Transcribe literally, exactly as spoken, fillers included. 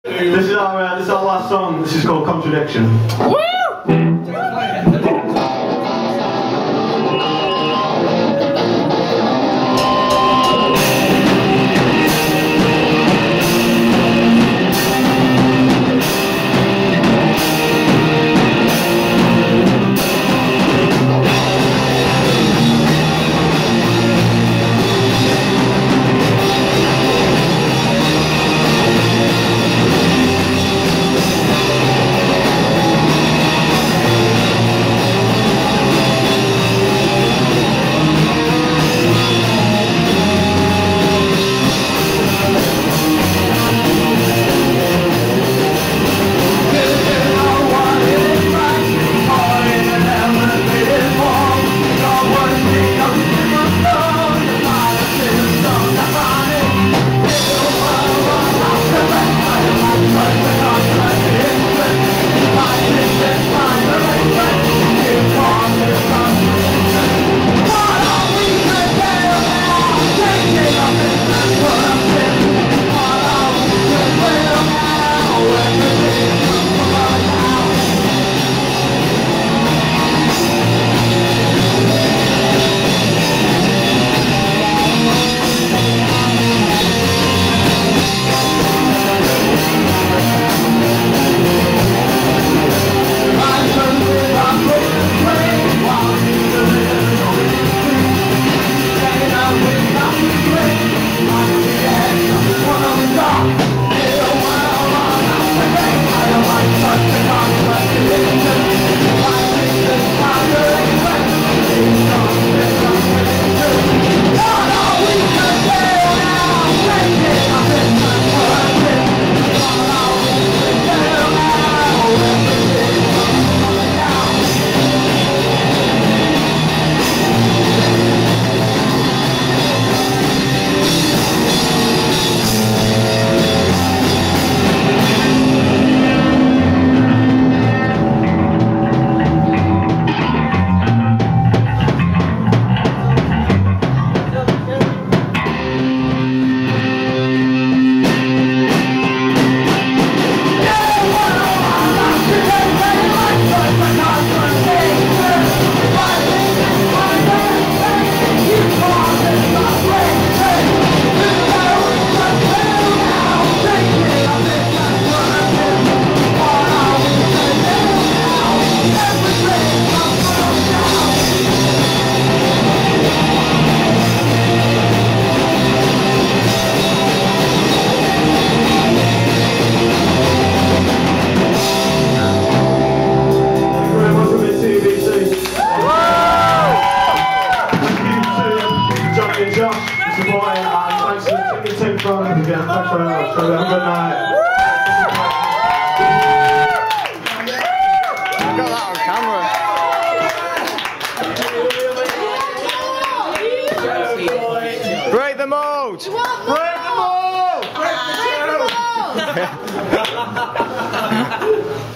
This is our uh, this is our last song. This is called Contradiction. Woo! Again, thanks very much. Have a good night. I've got that on camera. Break the mold! Break the mold! Break the mold!